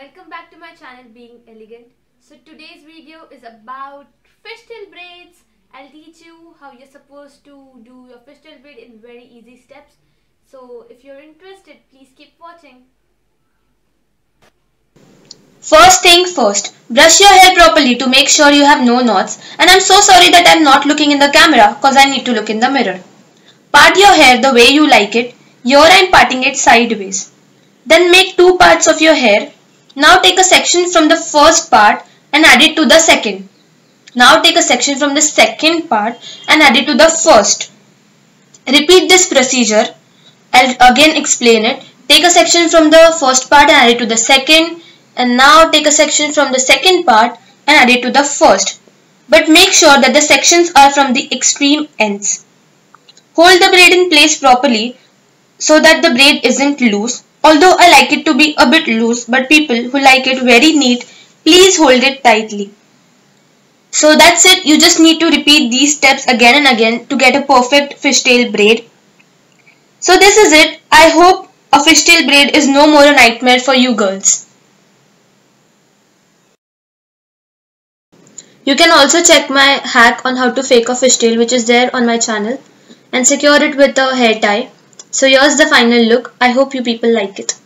welcome back to my channel Being Elegant. So today's video is about fishtail braids. I'll teach you how you're supposed to do your fishtail braid in very easy steps. So if you're interested, please keep watching. First thing first, brush your hair properly to make sure you have no knots, and I'm so sorry that I'm not looking in the camera cause I need to look in the mirror. Part your hair the way you like it. Here I'm parting it sideways. Then make two parts of your hair. Now take a section from the first part and add it to the second. Now take a section from the second part and add it to the first. Repeat this procedure. I'll again explain it. Take a section from the first part and add it to the second. And now take a section from the second part and add it to the first. But make sure that the sections are from the extreme ends. Hold the braid in place properly so that the braid isn't loose. Although I like it to be a bit loose, but people who like it very neat, please hold it tightly. So that's it. You just need to repeat these steps again and again to get a perfect fishtail braid. So this is it. I hope a fishtail braid is no more a nightmare for you girls. You can also check my hack on how to fake a fishtail, which is there on my channel, and secure it with a hair tie. So here's the final look. I hope you people like it.